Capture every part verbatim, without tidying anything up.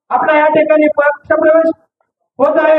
आपला या ठिकाणी पक्ष प्रवेश होत आहे।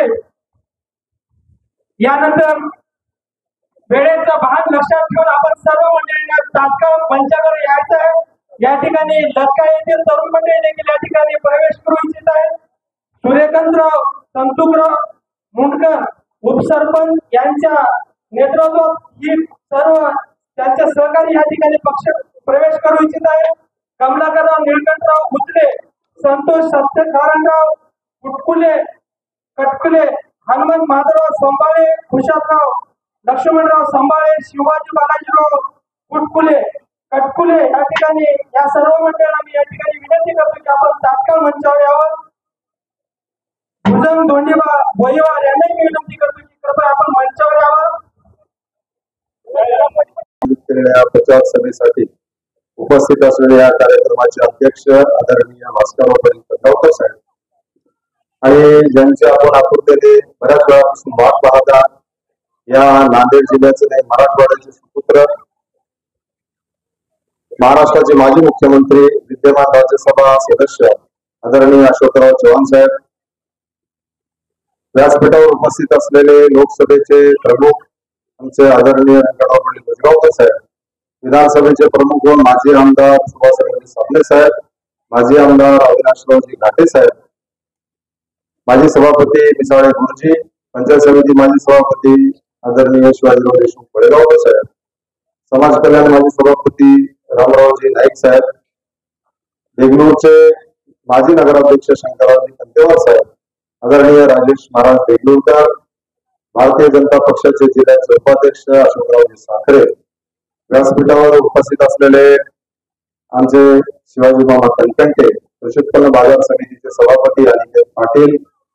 यानंतर वेळेचा भान लक्षात ठेवून आपण सर्व मंडळींना तात्काळ मंचावर यायचं आहे। या ठिकाणी लटका येथील तरुण मंडळी देखील या ठिकाणी प्रवेश करू इच्छित आहे। सूर्यकांतराव संतुकराव मुंडकर उपसरपंच यांच्या नेतृत्वात ही सर्व त्यांच्या सहकारी या ठिकाणी पक्ष प्रवेश करू इच्छित आहे। कमलाकरराव निळकंठराव गुजरे, संतोष सत्यनारायणराव कुटकुले कटकुले, हनुमंत माधवराव संभाळे, खुशालराव लक्ष्मणराव संभाळे, शिवाजी बालाजीराव कुटकुले कटकुले या ठिकाणी या सर्व मंडळांना मी या ठिकाणी विनंती करतो की आपण तात्काळ मंचावर यावं। भुजंग धोंडीबा भोईवार यांनाही मी विनंती करतो की कृपया आपण मंचावर यावं। प्रचार सभेसाठी उपस्थित असलेल्या या कार्यक्रमाचे अध्यक्ष आदरणीय भास्करराव खडगावकर साहेब आणि ज्यांचे आपण आपुलतेने बऱ्याच वेळापासून वाट पाहता या नांदेड जिल्ह्याचे नाही मराठवाड्याचे सुपुत्र महाराष्ट्राचे माजी मुख्यमंत्री विद्यमान राज्यसभा सदस्य आदरणीय अशोकराव चव्हाण साहेब, व्यासपीठावर उपस्थित असलेले लोकसभेचे प्रमुख आमचे आदरणीय व्यंकटराव पाटील भुजगावकर साहेब, विधानसभेचे प्रमुख व माजी आमदार सुभाषराव साबणे साहेब, माजी आमदार अविनाशरावजी घाटे साहेब, माजी सभापती मिसाळे गुरुजी, पंचायत समिती माजी सभापती आदरणीय शिवाजीराव देशमुख बळेगावकर साहेब, समाज कल्याण माजी सभापती रामरावजी नाईक साहेब, देगलूरचे माजी नगराध्यक्ष शंकररावजी कंतेवार साहेब, आदरणीय राजेश महाराज देगलूरकर, भारतीय जनता पक्षाचे जिल्ह्याचे उपाध्यक्ष अशोकरावजी साखरे, व्यासपीठावर उपस्थित असलेले आमचे शिवाजी मामा कणकंटे, कृषी उत्पन्न बाजार समितीचे सभापती अनिकेत पाटील,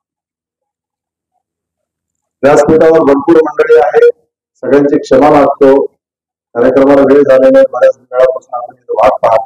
व्यासपीठावर भरपूर मंडळी आहे, सगळ्यांची क्षमा मागतो। कार्यक्रमाला वेळ झालेला बऱ्याच वेळापासून आपण इथे वाट पाहत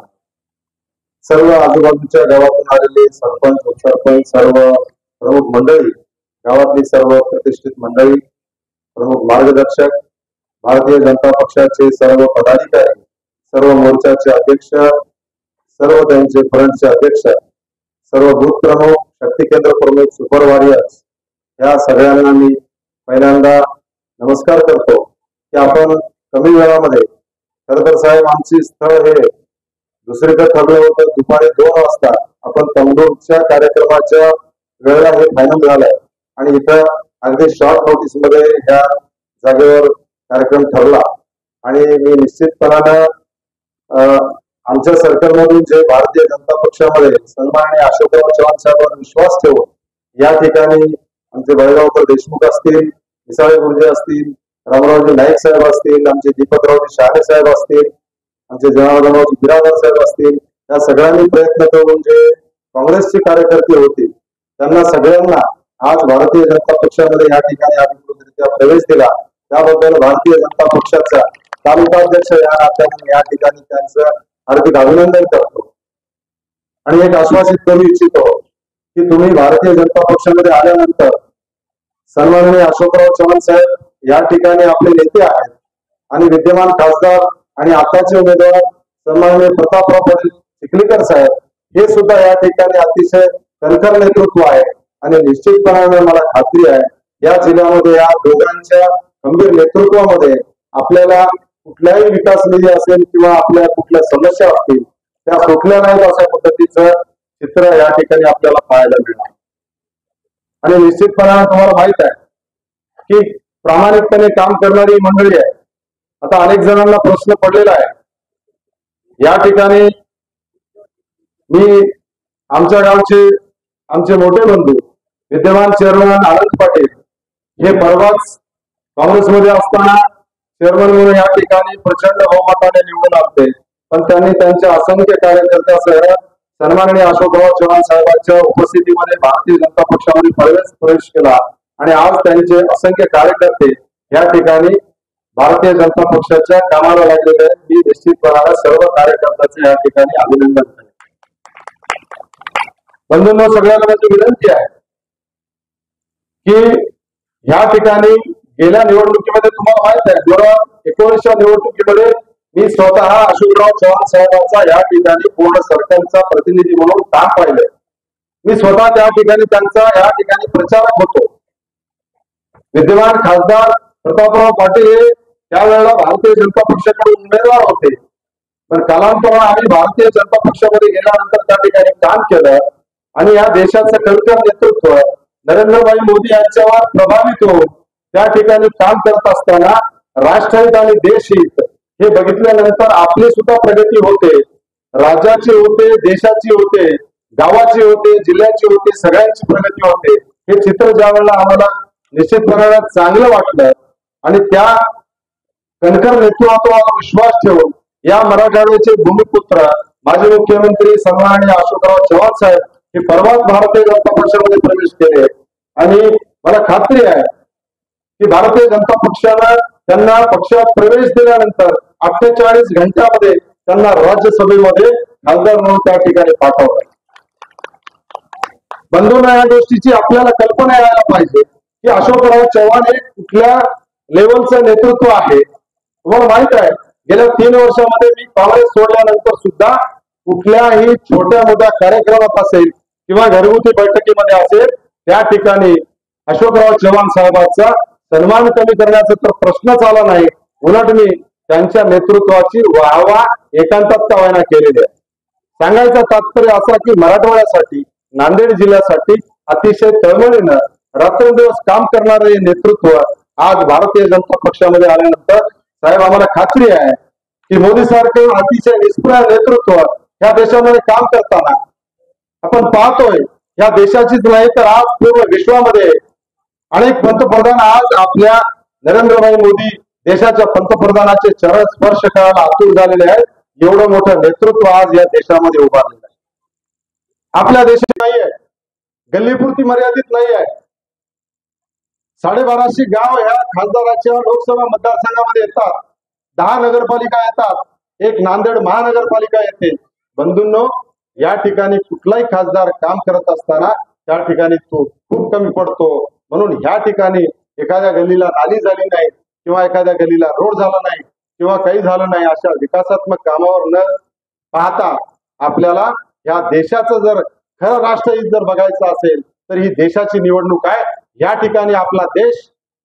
सर्व आजूबाजूच्या गावातून आलेले सरपंच उपसरपंच सर्व प्रमुख मंडळी, गावातली सर्व प्रतिष्ठित मंडळी, प्रमुख मार्गदर्शक, भारतीय जनता पक्षाचे सर्व पदाधिकारी, सर्व मोर्चाचे अध्यक्ष, सर्व त्यांचे फ्रंटचे अध्यक्ष, सर्व बूथ प्रमुख, शक्ती केंद्र प्रमुख, सुपर वॉरियर्स या सगळ्यांना मी पहिल्यांदा नमस्कार करतो की आपण कमी वेळामध्ये खर तर साहेब आमची स्थळ हे दुसरीकडे ठरलं होतं दुपारी दोन वाजता आपण तंदूरच्या कार्यक्रमाच्या वेळेला हे फायनल झालंय आणि इथं अगदी शॉर्ट नोटीस मध्ये ह्या जागेवर कार्यक्रम ठरला आणि मी निश्चितपणानं आमच्या सर्कलमधून जे भारतीय जनता पक्षामध्ये सन्माननीय अशोकराव चव्हाण साहेबांवर विश्वास ठेवून या ठिकाणी आमचे बळगावकर देशमुख असतील, मिसाळे गुरुजी असतील, रामरावजी नाईक साहेब असतील, आमचे दीपकरावजी शहाणे साहेब असतील, आमचे जनार्दनरावजी बिरादर साहेब असतील, या सगळ्यांनी प्रयत्न करून जे काँग्रेसचे कार्यकर्ते होते त्यांना सगळ्यांना आज भारतीय जनता पक्षामध्ये या ठिकाणी अधिकृतरित्या प्रवेश दिला त्याबद्दल भारतीय जनता पक्षाचा तालुकाध्यक्ष या नात्याने या ठिकाणी त्यांचं हार्दिक अभिनंदन करतो आणि एक आश्वासित करू इच्छितो की तुम्ही भारतीय जनता पक्षामध्ये आल्यानंतर सन्माननीय अशोकराव चव्हाण साहेब या ठिकाणी आपले नेते आहेत आणि विद्यमान खासदार आणि आताचे उमेदवार सन्माननीय प्रतापराव पाटील चिखलीकर साहेब हे सुद्धा या ठिकाणी अतिशय कणखर नेतृत्व आहे आणि निश्चितपणाने मला खात्री आहे या जिल्ह्यामध्ये या दोघांच्या गंभीर नेतृत्वामध्ये आपल्याला कुठल्याही विकास निधी असेल किंवा आपल्या कुठल्या समस्या असतील त्या सुटल्या नाहीत अशा पद्धतीचं चित्र या ठिकाणी आपल्याला पाहायला मिळणार आणि निश्चितपणाने तुम्हाला माहित आहे की प्रामाणिकपणे काम करणारी मंडळी आहे। आता अनेक जणांना प्रश्न पडलेला आहे या ठिकाणी मी आमच्या गावचे आमचे मोठे बंधू विद्यमान चेअरमन आनंद पाटील हे परवाच काँग्रेसमध्ये असताना चेअरमन म्हणून या ठिकाणी प्रचंड बहुमताने निवडून आले पण त्यांनी त्यांच्या असंख्य कार्यकर्त्यासह सन्माननीय अशोकराव चव्हाण साहेबांच्या उपस्थितीमध्ये भारतीय जनता पक्षामध्ये प्रवेश प्रवेश केला आणि आज त्यांचे असंख्य कार्यकर्ते या ठिकाणी भारतीय जनता पक्षाच्या कामाला लागलेले आहेत। मी निश्चितपणाने सर्व कार्यकर्त्यांचे या ठिकाणी अभिनंदन करतो। बंधूंनो, सगळ्यांना माझी विनंती आहे की या ठिकाणी गेल्या निवडणुकीमध्ये तुम्हाला माहित आहे दोन हजार एकोणीसच्या निवडणुकीमध्ये मी स्वतः अशोकराव चव्हाण साहेबांचा या ठिकाणी पूर्ण सर्कलचा प्रतिनिधी म्हणून काम पाहिलंय। मी स्वतः त्या ठिकाणी त्यांचा या ठिकाणी प्रचारक होतो. विद्यमान खासदार प्रतापराव पाटील हे त्यावेळेला भारतीय जनता पक्षाकडे उमेदवार होते. पण कालांतराने आम्ही भारतीय जनता पक्षामध्ये गेल्यानंतर त्या ठिकाणी काम केलं आणि या देशाचं कणखर नेतृत्व नरेंद्रभाई मोदी यांच्यावर प्रभावित होऊन त्या ठिकाणी काम करत असताना राष्ट्रहित आणि देशहित हे बघितल्यानंतर आपली सुद्धा प्रगती होते, राज्याची होते, देशाची होते, गावाची होते, जिल्ह्याची होते, सगळ्यांची प्रगती होते. हे चित्र ज्या वेळेला आम्हाला निश्चितपणे चांगलं वाटलं आणि त्या कणखर नेतृत्वावर विश्वास ठेवून या मराठवाड्याचे भूमिपुत्र माजी मुख्यमंत्री सन्माननीय अशोकराव चव्हाण साहेब हे परवाच भारतीय जनता पक्षामध्ये प्रवेश केले आणि मला खात्री आहे की भारतीय जनता पक्षानं त्यांना पक्षात प्रवेश दिल्यानंतर अठ्ठेचाळीस घंट्यामध्ये त्यांना राज्यसभेमध्ये खासदार म्हणून त्या ठिकाणी पाठवलं. बंधूंना या गोष्टीची आपल्याला कल्पना यायला पाहिजे की अशोकराव चव्हाण हे कुठल्या लेवलचं नेतृत्व आहे. तुम्हाला माहित आहे गेल्या तीन वर्षामध्ये मी काँग्रेस सोडल्यानंतर सुद्धा कुठल्याही छोट्या मोठ्या कार्यक्रमात असेल किंवा घरगुती बैठकीमध्ये असेल त्या ठिकाणी अशोकराव चव्हाण साहेबांचा सन्मान कमी करण्याचा तर प्रश्नच आला नाही. उलट मी त्यांच्या नेतृत्वाची वाहवा एकांतात का व्हायना केलेली आहे. सांगायचं तात्पर्य असा की मराठवाड्यासाठी नांदेड जिल्ह्यासाठी अतिशय तळमळीनं रात्रंदिवस काम करणारे नेतृत्व आज भारतीय जनता पक्षामध्ये आल्यानंतर साहेब आम्हाला खात्री आहे की मोदी सारखं अतिशय निष्प्रह नेतृत्व या देशामध्ये काम करताना आपण पाहतोय या देशाचीच नाही तर आज पूर्ण विश्वामध्ये अनेक पंतप्रधान आज आपल्या नरेंद्रभाई मोदी देशाच्या पंतप्रधानाचे चरण स्पर्श करायला आतुर झालेले आहेत. एवढं मोठं नेतृत्व आज या देशामध्ये उभारलेलं आहे. आपल्या देशात नाहीये, गल्लीपुरती मर्यादित नाही आहे. साडेबाराशे गाव ह्या खासदाराच्या लोकसभा मतदारसंघामध्ये येतात, दहा नगरपालिका येतात, एक नांदेड महानगरपालिका येते. बंधूंनो, या ठिकाणी कुठलाही खासदार काम करत असताना त्या ठिकाणी तो खूप कमी पडतो. म्हणून ह्या ठिकाणी एखाद्या गल्लीला नाली झाली नाही किंवा एखाद्या गल्लीला रोड झाला नाही किंवा काही झालं नाही अशा विकासात्मक कामावर न पाहता आपल्याला या देशाचं जर खरं राष्ट्रहित जर बघायचं असेल तर ही देशाची निवडणूक आहे. या ठिकाणी आपला देश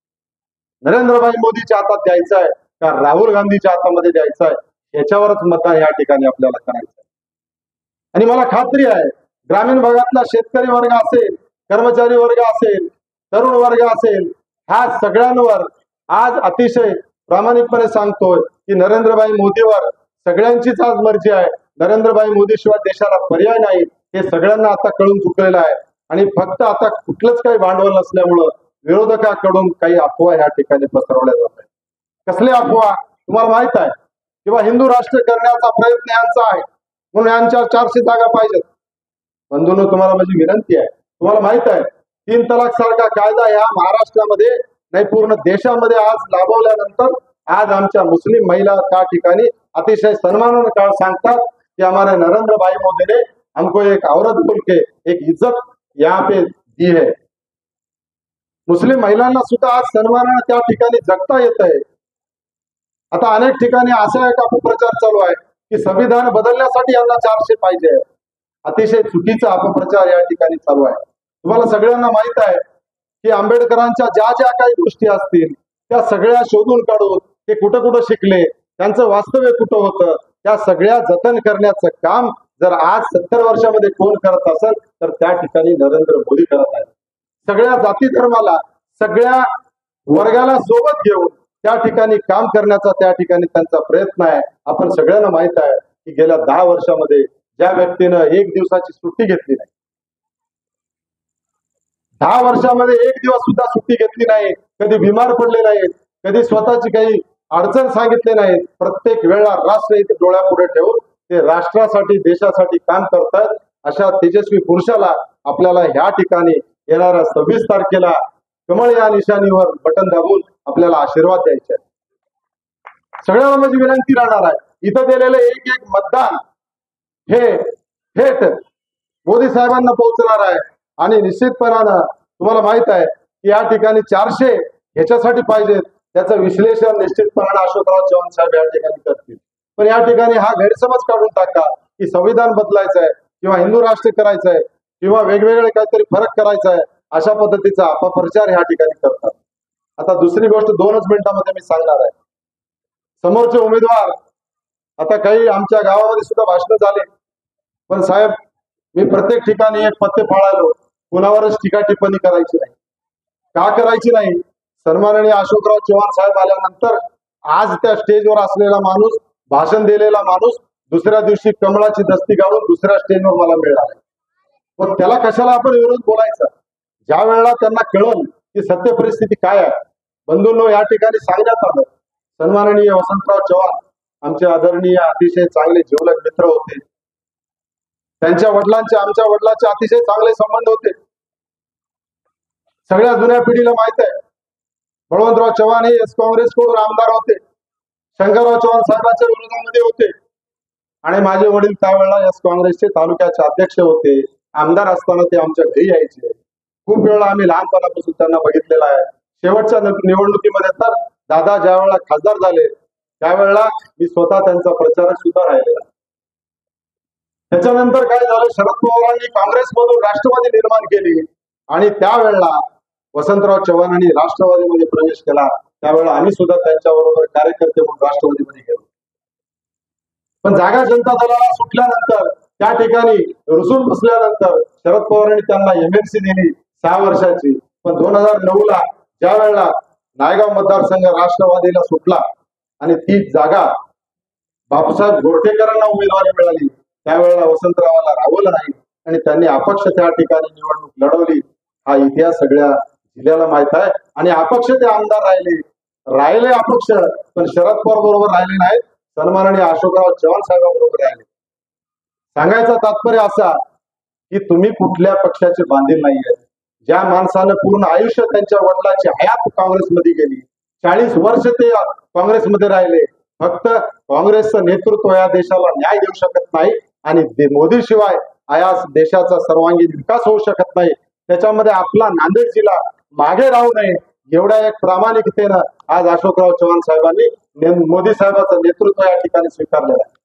नरेंद्रभाई मोदीच्या हातात द्यायचा आहे का राहुल गांधीच्या हातामध्ये द्यायचा आहे याच्यावरच मतदान या ठिकाणी आपल्याला करायचं आहे. आणि मला खात्री आहे ग्रामीण भागातला शेतकरी वर्ग असेल, कर्मचारी वर्ग असेल, तरुण वर्ग असेल, ह्या सगळ्यांवर आज अतिशय प्रामाणिकपणे सांगतोय की नरेंद्रभाई मोदीवर सगळ्यांचीच आज मर्जी आहे. नरेंद्रभाई मोदीशिवाय देशाला पर्याय नाही हे सगळ्यांना आता कळून चुकलेलं आहे. आणि फक्त आता कुठलंच काही भांडवल नसल्यामुळं विरोधकाकडून काही अफवा या ठिकाणी पसरवल्या जात आहेत. कसले अफवा तुम्हाला माहित आहे किंवा हिंदू राष्ट्र करण्याचा प्रयत्न यांचा आहे म्हणून यांच्या चारशे जागा पाहिजेत. बंधूंनो, तुम्हाला माझी विनंती आहे, तुम्हाला माहित आहे तीन तलाक सारखा कायदा या महाराष्ट्रामध्ये नाही पूर्ण देशामध्ये आज लाभवल्यानंतर आज आमच्या मुस्लिम महिला त्या ठिकाणी अतिशय सन्मानानं काळ सांगतात कि हमारे नरेंद्र भाई मोदी ने हमको एक औरत बोल के एक इज्जत यहाँ पे दी है. मुस्लिम महिलांना सुद्धा आज सन्मानानं त्या ठिकाणी जगता येत आहे. आता अनेक ठिकाणी असा एक अपप्रचार चालू आहे की संविधान बदलण्यासाठी यांना चारशे पाहिजे. अतिशय चुकीचा अपप्रचार या ठिकाणी चालू आहे. तुम्हाला सगळ्यांना माहित आहे की आंबेडकरांच्या ज्या ज्या काही गोष्टी असतील त्या सगळ्या शोधून काढून ते कुठं कुठं शिकले, त्यांचं वास्तव्य कुठं होतं, त्या सगळ्या जतन करण्याचं काम जर आज सत्तर वर्षामध्ये कोण करत असेल तर त्या ठिकाणी नरेंद्र मोदी करत आहेत. सगळ्या जाती धर्माला, सगळ्या वर्गाला सोबत घेऊन त्या ठिकाणी काम करण्याचा त्या ठिकाणी त्यांचा प्रयत्न आहे. आपण सगळ्यांना माहित आहे की गेल्या दहा वर्षामध्ये ज्या व्यक्तीनं एक दिवसाची सुट्टी घेतली नाही, दहा वर्षामध्ये एक दिवस सुद्धा सुट्टी घेतली नाही, कधी बिमार पडले नाहीत, कधी स्वतःची काही अडचण सांगितले नाहीत, प्रत्येक वेळा राष्ट्र इथे डोळ्यापुढे ठेवून ते राष्ट्रासाठी देशासाठी काम करतात. अशा तेजस्वी पुरुषाला आपल्याला ह्या ठिकाणी येणाऱ्या सव्वीस तारखेला कमळ या निशाणीवर बटन दाबून आपल्याला आशीर्वाद द्यायचे आहे. सगळ्यांना माझी विनंती राहणार आहे, इथं दिलेलं एक एक मतदान हे थेट मोदी साहेबांना पोहोचणार आहे. आणि निश्चितपणानं तुम्हाला माहित आहे की या ठिकाणी चारशे ह्याच्यासाठी पाहिजेत, त्याचं विश्लेषण निश्चितपणानं अशोकराव चव्हाण साहेब या ठिकाणी करतील. पण या ठिकाणी हा गैरसमज काढून टाका की संविधान बदलायचं आहे किंवा हिंदू राष्ट्र करायचं आहे. किंवा वेगवेगळे काहीतरी फरक करायचा आहे अशा पद्धतीचा अपप्रचार ह्या ठिकाणी करतात. आता दुसरी गोष्ट दोनच मिनिटांमध्ये मी सांगणार आहे. समोरचे उमेदवार, आता काही आमच्या गावामध्ये सुद्धा भाषण झाले, पण साहेब मी प्रत्येक ठिकाणी एक पत्ते फाळालो, कुणावरच टीका टिप्पणी करायची नाही. का करायची नाही? सन्माननीय अशोकराव चव्हाण साहेब आल्यानंतर आज त्या स्टेजवर असलेला माणूस, भाषण दिलेला माणूस दुसऱ्या दिवशी कमळाची दस्ती घालून दुसऱ्या स्टेजवर मला मिळाला. पण त्याला कशाला आपण विरोध बोलायचा? ज्या वेळेला त्यांना कळलं की सत्य परिस्थिती काय आहे, बंधूंनो या ठिकाणी सांगण्यात आलं. सन्माननीय वसंतराव चव्हाण आमचे आदरणीय अतिशय चांगले जिवलग मित्र होते. त्यांच्या वडिलांचे आमच्या वडिलांचे अतिशय चांगले संबंध होते. सगळ्या जुन्या पिढीला माहित आहे, बळवंतराव चव्हाण हे एस काँग्रेसकडून आमदार होते, शंकरराव चव्हाण साहेबांच्या विरोधामध्ये होते आणि माझे वडील त्यावेळेला एस काँग्रेसचे तालुक्याचे अध्यक्ष होते. आमदार असताना ते आमच्या घरी यायचे. खूप वेळा आम्ही लहानपणापासून त्यांना बघितलेलं आहे. शेवटच्या निवडणुकीमध्ये तर दादा ज्या वेळेला खासदार झाले त्यावेळेला मी स्वतः त्यांचा प्रचारक सुद्धा राहिलेला. त्याच्यानंतर काय झालं, शरद पवारांनी काँग्रेसमधून राष्ट्रवादी निर्माण केली आणि त्यावेळेला वसंतराव चव्हाणांनी राष्ट्रवादीमध्ये प्रवेश केला. त्यावेळेला आम्ही सुद्धा त्यांच्याबरोबर कार्यकर्ते म्हणून राष्ट्रवादीमध्ये गेलो. पण जागा जनता दलाला सुटल्यानंतर त्या ठिकाणी रुसून बसल्यानंतर शरद पवारांनी त्यांना एमएलसी दिली सहा वर्षाची. पण दोन हजार नऊ ला ज्या वेळेला नायगाव मतदारसंघ राष्ट्रवादीला सुटला आणि ती जागा बापूसाहेब गोरठेकरांना उमेदवारी मिळाली, त्यावेळेला वसंतरावांना राहवलं नाही आणि त्यांनी अपक्ष त्या ठिकाणी निवडणूक लढवली. हा इतिहास सगळ्या जिल्ह्याला माहित आहे. आणि अपक्ष ते आमदार राहिले राहिले अपक्ष, पण शरद पवार बरोबर राहिले नाहीत, सन्माननीय अशोकराव चव्हाण साहेबांबरोबर राहिले. सांगायचं तात्पर्य असा की तुम्ही कुठल्या पक्षाचे बांधील नाहीये. ज्या माणसानं पूर्ण आयुष्य त्यांच्या वडिलांची हयात काँग्रेसमध्ये गेली, चाळीस वर्ष ते काँग्रेसमध्ये राहिले, फक्त काँग्रेसचं नेतृत्व या देशाला न्याय देऊ शकत नाही आणि मोदी शिवाय या देशाचा सर्वांगीण विकास होऊ शकत नाही. त्याच्यामध्ये आपला नांदेड जिल्हा मागे राहू नये एवढ्या एक प्रामाणिकतेनं आज अशोकराव चव्हाण साहेबांनी मोदी साहेबांचं नेतृत्व या ठिकाणी स्वीकारलेलं आहे.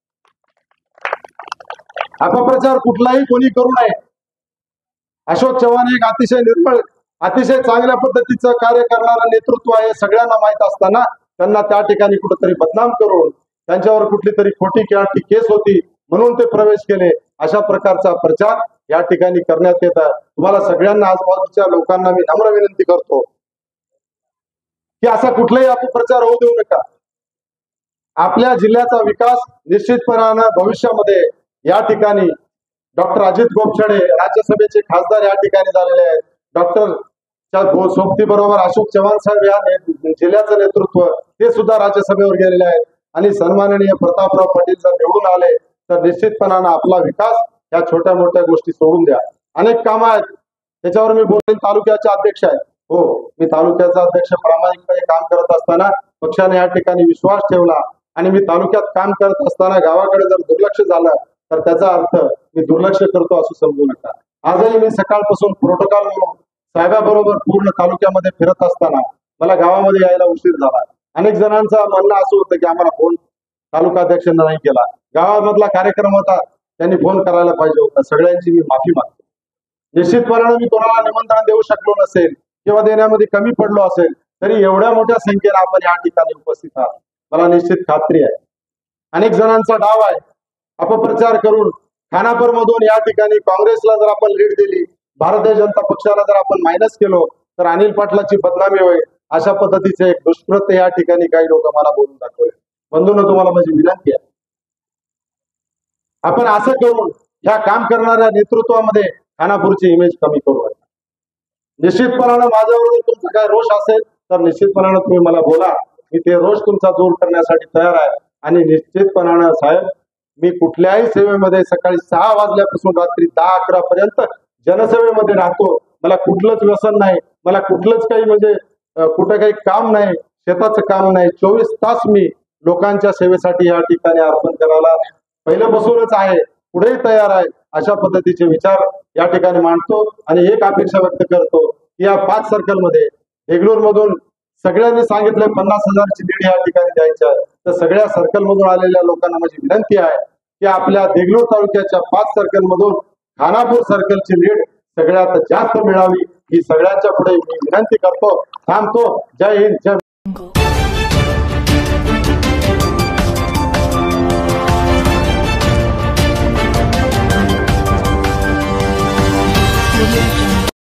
अपप्रचार कुठलाही कोणी करू नये. अशोक चव्हाण एक अतिशय निर्मळ, अतिशय चांगल्या पद्धतीचं कार्य करणारं नेतृत्व आहे सगळ्यांना माहित असताना त्यांना त्या ठिकाणी कुठेतरी बदनाम करून त्यांच्यावर कुठली तरी खोटी किंवा केस होती म्हणून ते प्रवेश केले, अशा प्रकारचा प्रचार या ठिकाणी करण्यात येत आहे. तुम्हाला सगळ्यांना आजूबाजूच्या लोकांना मी नम्र विनंती करतो की असा कुठलाही अपप्रचार होऊ देऊ नका. आपल्या जिल्ह्याचा विकास निश्चितपणानं भविष्यामध्ये या ठिकाणी डॉक्टर अजित गोपछडे राज्यसभेचे खासदार या ठिकाणी झालेले आहेत. डॉक्टर सोबती बरोबर अशोक चव्हाण साहेब या जिल्ह्याचं नेतृत्व ते सुद्धा राज्यसभेवर गेलेले आहेत. आणि सन्माननीय प्रतापराव पाटील जर निवडून आले तर निश्चितपणानं आपला विकास या छोट्या मोठ्या गोष्टी सोडून द्या. अनेक कामं आहेत त्याच्यावर मी बोलेन. तालुक्याचे अध्यक्ष आहे, हो मी तालुक्याचा अध्यक्ष प्रामाणिकपणे काम करत असताना पक्षाने या ठिकाणी विश्वास ठेवला आणि मी तालुक्यात काम करत असताना गावाकडे जर दुर्लक्ष झालं तर त्याचा अर्थ मी दुर्लक्ष करतो असं समजू नका. आजही मी सकाळपासून प्रोटोकॉल म्हणून साहेबाबरोबर पूर्ण तालुक्यामध्ये फिरत असताना मला गावामध्ये यायला उशीर झाला. अनेक जणांचं म्हणणं असं होतं की आम्हाला फोन तालुका अध्यक्षांना नाही केला. गावामधला कार्यक्रम होता, त्यांनी फोन करायला पाहिजे होता. सगळ्यांची मी माफी मागतो. निश्चितपणाने मी कोणाला निमंत्रण देऊ शकलो नसेल किंवा देण्यामध्ये कमी पडलो असेल तरी एवढ्या मोठ्या संख्येने आपण या ठिकाणी उपस्थित आहात मला निश्चित खात्री आहे. अनेक जणांचा डाव आहे अपप्रचार करून खानापूर मधून या ठिकाणी काँग्रेसला जर आपण लीड दिली, भारतीय जनता पक्षाला जर आपण मायनस केलो तर अनिल पाटलाची बदनामी होईल, अशा पद्धतीचे एक दुष्कृत्य या ठिकाणी काही लोक मला बोलून दाखवले. बंधूंनो तुम्हाला माझी विनंती आहे, आपण असं करून ह्या काम करणाऱ्या नेतृत्वामध्ये खानापूरची इमेज कमी करू नका. निश्चितपणानं माझ्यावर जर तुमचा काय रोष असेल तर निश्चितपणानं तुम्ही मला बोला, मी ते रोष तुमचा दूर करण्यासाठी तयार आहे. आणि निश्चितपणानं साहेब मी कुठल्याही सेवेमध्ये सकाळी सहा वाजल्यापासून रात्री दहा अकरा पर्यंत जनसेवेमध्ये राहतो. मला कुठलंच व्यसन नाही, मला कुठलंच काही म्हणजे कुठं काही काम नाही, शेताचं काम नाही. चोवीस तास मी लोकांच्या सेवेसाठी या ठिकाणी अर्पण करायला पहिल्यापासूनच आहे, पुढेही तयार आहे. अशा पद्धतीचे विचार या ठिकाणी मांडतो आणि एक अपेक्षा व्यक्त करतो की या पाच सर्कल मध्ये देगलूर मधून सगळ्यांनी सांगितलं पन्नास हजारची लीड या ठिकाणी द्यायची आहे, तर सगळ्या सर्कल मधून आलेल्या लोकांना माझी विनंती आहे की आपल्या देगलूर तालुक्याच्या पाच सर्कल मधून खानापूर सर्कलची लीड सगळ्यात जास्त मिळावी ही सगळ्यांच्या पुढे मी विनंती करतो. थांबतो. जय हिंद, जय